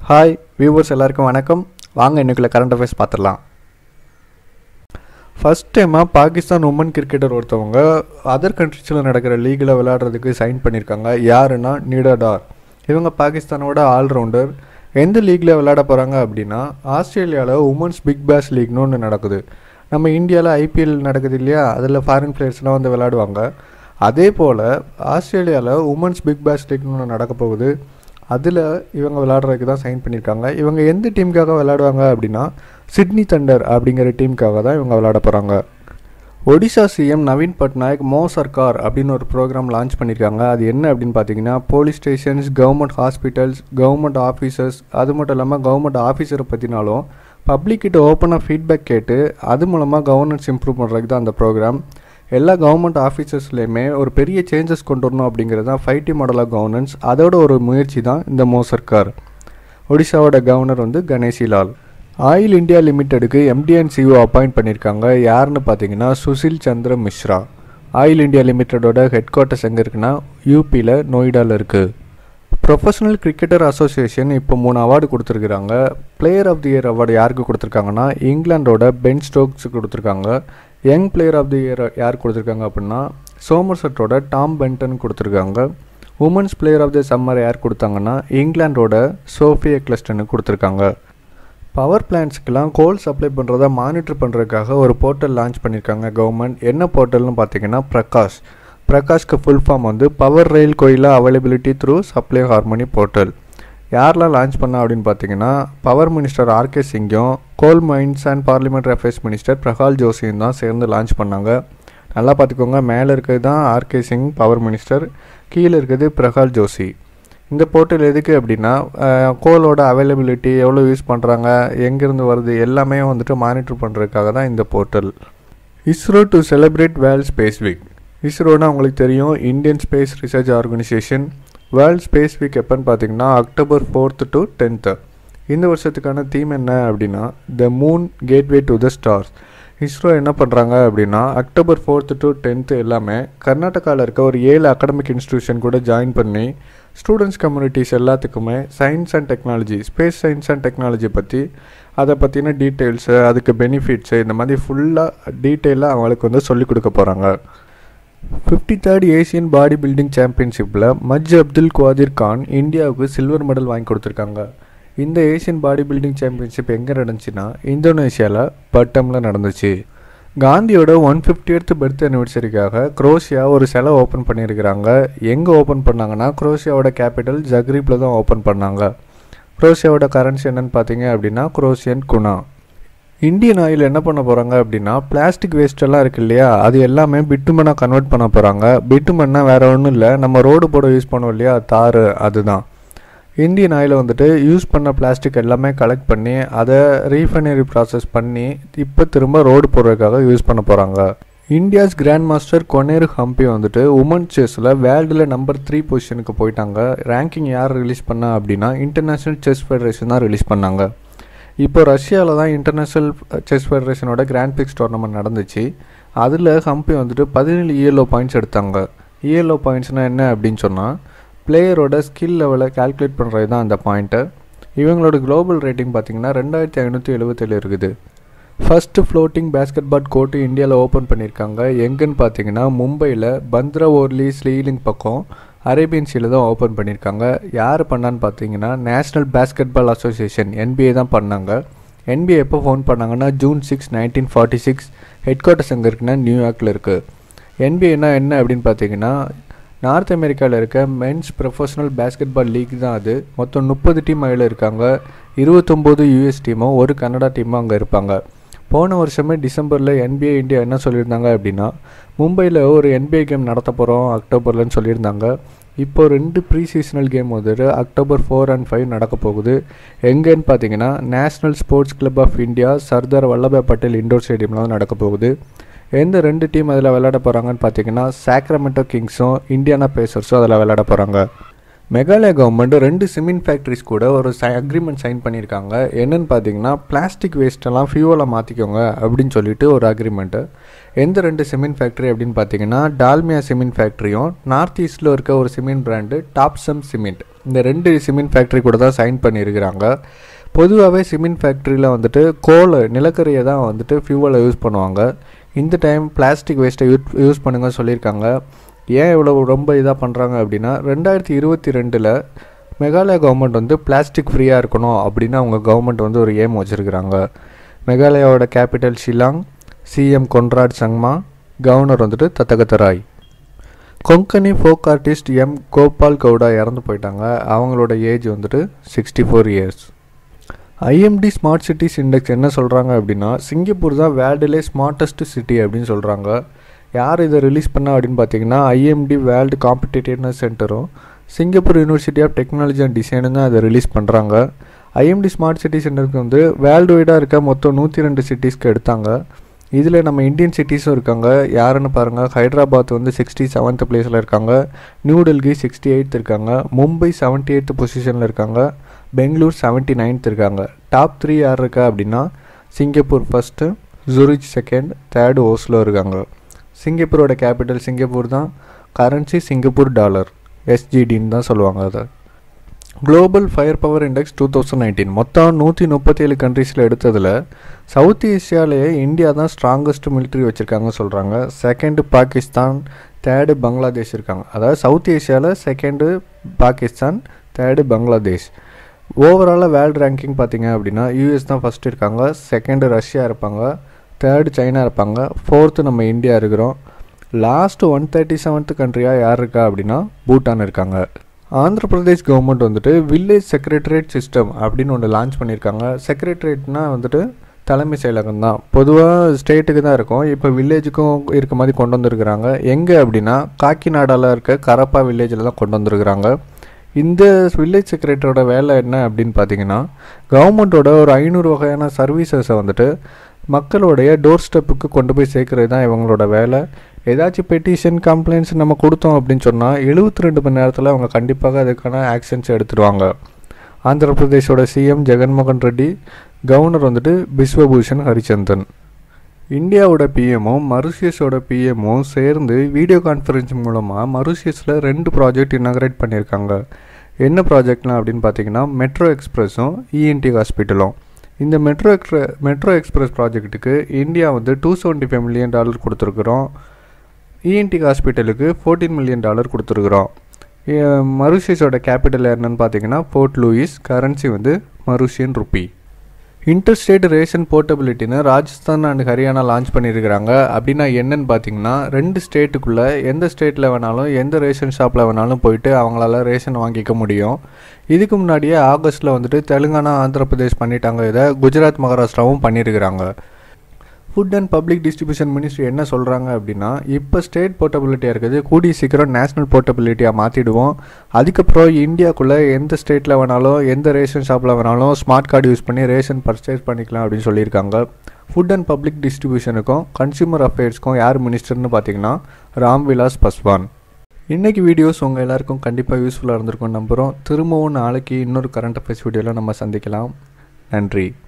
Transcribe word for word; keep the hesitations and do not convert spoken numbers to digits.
Hi viewers எல்லாருக்கும் வணக்கம். வாங்க இன்னைக்குள்ள கரண்ட் அஃபேர்ஸ் பார்த்துடலாம். ஃபர்ஸ்ட் டைமாக பாகிஸ்தான் உமன் கிரிக்கெட்டர் ஒருத்தவங்க அதர் கண்ட்ரிஸில் நடக்கிற லீகில் விளையாடுறதுக்கு சைன் பண்ணியிருக்காங்க. யாருன்னா நிடாடார். இவங்க பாகிஸ்தானோட ஆல்ரவுண்டர். எந்த லீகில் விளையாட போகிறாங்க அப்படின்னா ஆஸ்திரேலியாவில் உமன்ஸ் பிக் பேஷ் லீக்னு ஒன்று நடக்குது. நம்ம இந்தியாவில் ஐபிஎல் நடக்குது இல்லையா, அதில் ஃபாரின் பிளேயர்ஸ்லாம் வந்து விளையாடுவாங்க. அதே போல் ஆஸ்திரேலியாவில் உமன்ஸ் பிக் பேஷ் லீக்னு ஒன்று நடக்க போகுது. அதில் இவங்க விளையாடுறதுக்கு தான் சைன் பண்ணியிருக்காங்க. இவங்க எந்த டீமுக்காக விளையாடுவாங்க அப்படின்னா சிட்னி தண்டர் அப்படிங்கிற டீமுக்காக தான் இவங்க விளையாட போகிறாங்க. ஒடிசா சிஎம் நவீன் பட்நாயக் மோ சர்க்கார் அப்படின்னு ஒரு ப்ரோக்ராம் லான்ச் பண்ணியிருக்காங்க. அது என்ன அப்படின்னு பார்த்தீங்கன்னா police stations, government hospitals, government officers, அது மட்டும் இல்லாமல் கவர்மெண்ட் ஆஃபீஸரை பற்றினாலும் பப்ளிக்கிட்ட ஓப்பனாக ஃபீட்பேக் கேட்டு அது மூலமாக கவர்னன்ஸ் இம்ப்ரூவ் பண்ணுறதுக்கு தான் அந்த ப்ரோக்ராம். எல்லா கவர்மெண்ட் ஆஃபீஸர்ஸ்லேயுமே ஒரு பெரிய சேஞ்சஸ் கொண்டு வரணும் அப்படிங்கிறது தான் five T model of governance. அதோட ஒரு முயற்சி தான் இந்த மோ சர்க்கார். ஒடிசாவோட கவர்னர் வந்து கணேஷி லால். ஆயில் இந்தியா லிமிட்டெடுக்கு எம்டி அண்ட் சிஓ அப்பாயிண்ட் பண்ணியிருக்காங்க. யாருன்னு பார்த்தீங்கன்னா சுசில் சந்திர மிஸ்ரா. ஆயில் இந்தியா லிமிட்டடோட ஹெட் குவார்ட்டர்ஸ் எங்கே இருக்குன்னா யூபியில் நொய்டாவில் இருக்குது. ப்ரொஃபஷனல் கிரிக்கெட்டர் அசோசியேஷன் இப்போ மூணு அவார்டு கொடுத்துருக்குறாங்க. Player of the year award யாருக்கு கொடுத்துருக்காங்கன்னா இங்கிலாண்டோட பென் ஸ்டோக்ஸுக்கு கொடுத்துருக்காங்க. Young player of the year யார் கொடுத்துருக்காங்க அப்படின்னா சோமர்செட்டோட டாம் பென்டன் கொடுத்துருக்காங்க. Women's player of the summer யார் கொடுத்தாங்கன்னா இங்கிலாண்டோட சோஃபி எக்லஸ்டனுக்கு கொடுத்துருக்காங்க. பவர் பிளான்ட்ஸ்க்கெலாம் கோல் சப்ளை பண்ணுறதை மானிட்டர் பண்ணுறதுக்காக ஒரு போர்ட்டல் லான்ச் பண்ணியிருக்காங்க கவர்மெண்ட். என்ன போர்ட்டல்னு பார்த்தீங்கன்னா பிரகாஷ். பிரகாஷ்க்கு ஃபுல் ஃபார்ம் வந்து power rail Koyla availability through supply harmony portal. யாரெலாம் லான்ச் பண்ணா அப்படின்னு பார்த்தீங்கன்னா பவர் மினிஸ்டர் ஆர்கே சிங்கும் coal mines and parliamentary affairs minister Prakash ஜோஷியும் தான் சேர்ந்து லான்ச் பண்ணாங்க. நல்லா பார்த்துக்கோங்க, மேலே இருக்கிறது தான் ஆர்கே சிங் பவர் மினிஸ்டர், கீழே இருக்கிறது பிரகாஷ் ஜோஷி. இந்த போர்ட்டல் எதுக்கு அப்படின்னா கோலோட அவைலபிலிட்டி எவ்வளோ யூஸ் பண்ணுறாங்க, எங்கேருந்து வருது எல்லாமே வந்துட்டு மானிட்டர் பண்ணுறதுக்காக தான் இந்த portal. ISRO to celebrate world space week. இஸ்ரோனா உங்களுக்கு தெரியும், Indian space research organisation. World space week எப்போன்னு பார்த்தீங்கன்னா அக்டோபர் ஃபோர்த்து டு டென்த்து. இந்த வருஷத்துக்கான தீம் என்ன அப்படின்னா the moon gateway to the stars. ISRO என்ன பண்ணுறாங்க அப்படின்னா அக்டோபர் ஃபோர்த்து டு டென்த்து எல்லாமே கர்நாடகாவில் இருக்க ஒரு ஏழு அகாடமிக் இன்ஸ்டியூஷன் கூட ஜாயின் பண்ணி ஸ்டூடெண்ட்ஸ் கம்யூனிட்டிஸ் எல்லாத்துக்குமே science and technology, space science and technology பற்றி அதை பற்றின டீட்டெயில்ஸு, அதுக்கு பெனிஃபிட்ஸு, இந்த மாதிரி ஃபுல்லாக டீட்டெயிலாக அவங்களுக்கு வந்து சொல்லிக் கொடுக்க போகிறாங்க. Fifty third Asian body building சாம்பியன்ஷிப்பில் மஜ் அப்துல் குவாதிர் கான் இந்தியாவுக்கு சில்வர் மெடல் வாங்கி கொடுத்துருக்காங்க. இந்த ஏசியன் பாடி பில்டிங் சாம்பியன்ஷிப் எங்கே நடந்துச்சுன்னா இந்தோனேஷியாவில் பட்டமில் நடந்துச்சு. காந்தியோட ஒன் ஃபிஃப்டியத் பர்த் அனிவர்சரிக்காக குரோஷியா ஒரு சிலை ஓப்பன் பண்ணியிருக்கிறாங்க. எங்கே ஓப்பன் பண்ணாங்கன்னா குரோஷியாவோட கேபிட்டல் ஜக்ரீப்பில் தான் ஓப்பன் பண்ணாங்க. குரோஷியாவோட கரன்சி என்னன்னு பார்த்தீங்க அப்படின்னா குரோஷியன் குனா. இந்தியன் ஆயில் என்ன பண்ண போகிறாங்க அப்படின்னா பிளாஸ்டிக் வேஸ்ட்டெல்லாம் இருக்குது இல்லையா, அது எல்லாமே பிட்டுமனாக கன்வெர்ட் பண்ண போகிறாங்க. பிட்டுமன்னா வேறு ஒன்றும் இல்லை, நம்ம ரோடு போட யூஸ் பண்ணுவோம் இல்லையா தார், அதுதான். இந்தியன் ஆயிலை வந்துட்டு யூஸ் பண்ண பிளாஸ்டிக் எல்லாமே கலெக்ட் பண்ணி அதை ரீஃபைனரி ப்ராசஸ் பண்ணி இப்போ திரும்ப ரோடு போடுறதுக்காக யூஸ் பண்ண போகிறாங்க. India's grand master Koneru Humpy வந்துட்டு உமன் செஸ்ஸில் வேர்ல்டில் நம்பர் த்ரீ பொசிஷனுக்கு போயிட்டாங்க. ரேங்கிங் யார் ரிலீஸ் பண்ணா அப்படின்னா இன்டர்நேஷ்னல் செஸ் ஃபெடரேஷன் தான் ரிலீஸ் பண்ணாங்க. இப்போ ரஷ்யாவில் தான் இன்டர்நேஷ்னல் செஸ் ஃபெடரேஷனோட கிராண்ட் பிக்ஸ் டோர்னமெண்ட் நடந்துச்சு. அதில் ஹம்பி வந்துட்டு பதினேழு இஎல்ஓ பாயிண்ட்ஸ் எடுத்தாங்க. இஎல்ஓ பாயிண்ட்ஸ்னால் என்ன அப்படின்னு சொன்னால் பிளேயரோட ஸ்கில் லெவலை கால்குலேட் பண்ணுறது தான் அந்த பாயிண்ட்டு. இவங்களோட குளோபல் ரேட்டிங் பார்த்திங்கன்னா ரெண்டாயிரத்தி ஐநூற்றி எழுபத்தேழு இருக்குது. First floating basketball court இந்தியாவில் ஓப்பன் பண்ணியிருக்காங்க. எங்கன்னு பார்த்தீங்கன்னா மும்பையில் பந்த்ரா ஓர்லி ஸ்லீலிங் பக்கம் அரேபியன் சீல தான் ஓப்பன் பண்ணியிருக்காங்க. யார் பண்ணான்னு பார்த்தீங்கன்னா national basketball association NBA தான் பண்ணாங்க. என்பிஏ எப்போ ஃபோன் பண்ணாங்கன்னா June six nineteen forty six headquarters எங்கே இருக்குன்னா நியூயார்க்கில் இருக்குது. என்பிஏனா என்ன அப்படின்னு பார்த்தீங்கன்னா நார்த் அமெரிக்காவில் இருக்க men's professional basketball league தான் அது. மொத்தம் முப்பது டீம் அதில் இருக்காங்க. இருபத்தொம்போது யூஎஸ் டீமும் ஒரு கனடா டீமும் அங்கே இருப்பாங்க. போன வருஷமே டிசம்பரில் என்பிஏ இந்தியா என்ன சொல்லியிருந்தாங்க அப்படின்னா மும்பையில் ஒரு என்பிஏ கேம் நடத்த போகிறோம் அக்டோபர்லன்னு சொல்லியிருந்தாங்க. இப்போ ரெண்டு ப்ரீ சீசனல் கேம் வந்துட்டு அக்டோபர் ஃபோர் அண்ட் ஃபைவ் நடக்க போகுது. எங்கேன்னு பார்த்தீங்கன்னா national sports club of India Sardar Vallabhbhai Patel indoor ஸ்டேடியமில் தான் நடக்க போகுது. எந்த ரெண்டு டீம் அதில் விளையாட போகிறாங்கன்னு பார்த்தீங்கன்னா சாக்ரமெண்டோ கிங்ஸும் இந்தியானா பேசர்ஸும் அதில் விளையாட போகிறாங்க. மெகாலயா கவர்மெண்ட் ரெண்டு சிமெண்ட் ஃபேக்ட்ரிஸ் கூட ஒரு சை அக்ரிமெண்ட் சைன் பண்ணியிருக்காங்க. என்னென்னு பார்த்தீங்கன்னா பிளாஸ்டிக் வேஸ்ட்டெல்லாம் ஃபியூவலாக மாற்றிக்கோங்க அப்படின்னு சொல்லிட்டு ஒரு அக்ரிமெண்ட்டு. எந்த ரெண்டு சிமெண்ட் ஃபேக்ட்ரி அப்படின்னு பார்த்தீங்கன்னா டால்மியா சிமெண்ட் ஃபேக்ட்ரியும் நார்த் ஈஸ்டில் இருக்க ஒரு சிமெண்ட் பிராண்டு டாப்சம் சிமெண்ட். இந்த ரெண்டு சிமெண்ட் ஃபேக்ட்ரி கூட தான் சைன் பண்ணியிருக்கிறாங்க. பொதுவாகவே சிமெண்ட் ஃபேக்ட்ரியில் வந்துட்டு கோல் நிலக்கரியை தான் வந்துட்டு ஃபியூவலை யூஸ் பண்ணுவாங்க. இந்த டைம் பிளாஸ்டிக் வேஸ்ட்டை யூஸ் யூஸ் பண்ணுங்க சொல்லியிருக்காங்க. ஏன் இவ்வளோ ரொம்ப இதாக பண்ணுறாங்க அப்படின்னா ரெண்டாயிரத்தி இருபத்தி ரெண்டில் மெகாலயா கவர்மெண்ட் வந்து பிளாஸ்டிக் ஃப்ரீயாக இருக்கணும் அப்படின்னு அவங்க கவர்மெண்ட் வந்து ஒரு ஏம் வச்சுருக்கிறாங்க. மெகாலயாவோட capital Shillong, CM Conrad Sangma, governor வந்துட்டு Tathagata Roy. Konkani folk artist M Gopal Gowda இறந்து போயிட்டாங்க. அவங்களோட ஏஜ் வந்துட்டு sixty four years. IMD smart cities index என்ன சொல்கிறாங்க அப்படின்னா சிங்கப்பூர் தான் வேர்ல்டுலே ஸ்மார்ட்டஸ்ட் சிட்டி அப்படின்னு சொல்கிறாங்க. யார் இதை ரிலீஸ் பண்ணா அப்படின்னு பார்த்தீங்கன்னா ஐஎம்டி வேர்ல்டு காம்படிட்டிவ்னஸ் சென்டரும் Singapore university of technology and டிசைனும் தான் அதை ரிலீஸ் பண்ணுறாங்க. ஐஎம்டி ஸ்மார்ட் சிட்டிஸ் இண்டெக்ஸ் வந்து வேர்ல்டு வைடாக இருக்க மொத்தம் நூற்றி ரெண்டு சிட்டிஸ்க்கு எடுத்தாங்க. இதில் நம்ம இந்தியன் சிட்டிஸும் இருக்காங்க. யாருன்னு பாருங்கள், ஹைதராபாத் வந்து சிக்ஸ்டி செவன்த் பிளேஸில் இருக்காங்க, நியூ டெல்லி சிக்ஸ்டி எயித் இருக்காங்க, மும்பை செவன்ட்டி எயித் பொசிஷனில் இருக்காங்க, பெங்களூர் செவன்ட்டி நைன்த் இருக்காங்க. டாப் த்ரீ யார் இருக்கா அப்படின்னா Singapore first, Zurich second, third Oslo இருக்காங்க. சிங்கப்பூரோட கேபிட்டல் சிங்கப்பூர் தான். கரன்சி சிங்கப்பூர் டாலர், எஸ்ஜிடின்னு தான் சொல்லுவாங்க அதை. Global fire power index two thousand nineteen மொத்தம் நூற்றி முப்பத்தி ஏழு கண்ட்ரீஸில் எடுத்ததில் சவுத் ஏஷியாவிலேயே இந்தியா தான் ஸ்ட்ராங்கஸ்ட் மிலிட்ரி வச்சுருக்காங்கன்னு சொல்கிறாங்க. செகண்டு பாகிஸ்தான், தேர்டு பங்களாதேஷ் இருக்காங்க. அதாவது சவுத் ஏஷியாவில் செகண்டு பாகிஸ்தான், தேர்டு பங்களாதேஷ். ஓவராலாக வேர்ல்டு ரேங்கிங் பார்த்திங்க அப்படின்னா யூஎஸ் தான் ஃபஸ்ட்டு இருக்காங்க, செகண்டு ரஷ்யா இருப்பாங்க, தேர்டு சைனா இருப்பாங்க, ஃபோர்த்து நம்ம இந்தியா இருக்கிறோம். லாஸ்ட்டு ஒன் தேர்ட்டி செவன்த் கண்ட்ரியாக யார் இருக்கா அப்படின்னா பூட்டான் இருக்காங்க. ஆந்திர பிரதேஷ் கவர்மெண்ட் வந்துட்டு வில்லேஜ் செக்ரட்டரியேட் சிஸ்டம் அப்படின்னு ஒன்று லான்ச் பண்ணியிருக்காங்க. செக்ரட்டரியேட்னால் வந்துட்டு தலைமை செயலகம் தான். பொதுவாக ஸ்டேட்டுக்கு தான் இருக்கும், இப்போ வில்லேஜுக்கும் இருக்க மாதிரி கொண்டு வந்துருக்குறாங்க. எங்கே அப்படின்னா காக்கிநாடாவில் இருக்க கரப்பா வில்லேஜில் தான் கொண்டு வந்துருக்குறாங்க. இந்த வில்லேஜ் செக்ரட்டரியோட வேலை என்ன அப்படின்னு பார்த்தீங்கன்னா கவர்மெண்ட்டோட ஒரு ஐநூறு வகையான சர்வீசஸை வந்துட்டு மக்களுடைய டோர் ஸ்டெப்புக்கு கொண்டு போய் சேர்க்குறது தான் இவங்களோட வேலை. ஏதாச்சும் பெட்டிஷன் கம்ப்ளைண்ட்ஸ் நம்ம கொடுத்தோம் அப்படின்னு சொன்னால் எழுபத்தி ரெண்டு மணி நேரத்தில் அவங்க கண்டிப்பாக அதுக்கான ஆக்ஷன்ஸ் எடுத்துடுவாங்க. ஆந்திர பிரதேஷோட சிஎம் ஜெகன்மோகன் ரெட்டி, கவர்னர் வந்துட்டு பிஸ்வபூஷன் ஹரிச்சந்தன். இந்தியாவோட பிஎம்மும் மருஷியஸோட பிஎம்மும் சேர்ந்து வீடியோ கான்ஃபரன்ஸ் மூலமாக மருஷியஸில் ரெண்டு ப்ராஜெக்ட் இனாக்ரேட் பண்ணியிருக்காங்க. என்ன ப்ராஜெக்ட்லாம் அப்படின்னு பார்த்தீங்கன்னா மெட்ரோ எக்ஸ்பிரஸும் இஎன்டி ஹாஸ்பிட்டலும். இந்த மெட்ரோ எக்ஸ்ப்ரெ மெட்ரோ எக்ஸ்பிரஸ் ப்ராஜெக்ட்டுக்கு இந்தியா வந்து two seventy five million dollar கொடுத்துருக்குறோம். இஎன்டி ஹாஸ்பிட்டலுக்கு ஃபோர்டீன் மில்லியன் டாலர் கொடுத்துருக்குறோம். மருஷியஸோட கேபிட்டல் என்னன்னு பார்த்தீங்கன்னா போர்ட் லூயிஸ், கரன்சி வந்து மருஷியன் ருப்பி. இன்டர்ஸ்டேட் ரேஷன் போர்ட்டபிலிட்டின்னு ராஜஸ்தான் அண்ட் ஹரியானா லான்ச் பண்ணியிருக்கிறாங்க. அப்படின்னா என்னன்னு பார்த்தீங்கன்னா ரெண்டு ஸ்டேட்டுக்குள்ளே எந்த ஸ்டேட்டில் வேணாலும் எந்த ரேஷன் ஷாப்பில் வேணாலும் போயிட்டு அவங்களால ரேஷன் வாங்கிக்க முடியும். இதுக்கு முன்னாடியே ஆகஸ்ட்டில் வந்துட்டு தெலுங்கானா, ஆந்திர பிரதேஷ் பண்ணிட்டாங்க. இதை குஜராத், மகாராஷ்டிராவும் பண்ணியிருக்கிறாங்க. Food and public distribution ministry என்ன சொல்கிறாங்க அப்படின்னா இப்போ ஸ்டேட் போர்ட்டபிலிட்டியாக இருக்குது, கூடிய சீக்கிரம் நேஷ்னல் போர்ட்டபிலிட்டியாக மாற்றிடுவோம். அதுக்கப்புறம் இந்தியாவுக்குள்ளே எந்த ஸ்டேட்டில் வேணாலும் எந்த ரேஷன் ஷாப்பில் வேணாலும் ஸ்மார்ட் கார்டு யூஸ் பண்ணி ரேஷன் பர்ச்சேஸ் பண்ணிக்கலாம் அப்படின்னு சொல்லியிருக்காங்க. ஃபுட் அண்ட் பப்ளிக் டிஸ்ட்ரிபியூஷனுக்கும் கன்சியூமர் அஃபேர்ஸ்க்கும் யார் மினிஸ்டர்னு பார்த்தீங்கன்னா ராம்விலாஸ் பஸ்வான். இன்றைக்கி வீடியோஸ் உங்கள் எல்லாருக்கும் கண்டிப்பாக யூஸ்ஃபுல்லாக இருந்திருக்கும் நம்புகிறோம். திரும்பவும் நாளைக்கு இன்னொரு கரண்ட் அஃபேர்ஸ் வீடியோவில் நம்ம சந்திக்கலாம். நன்றி.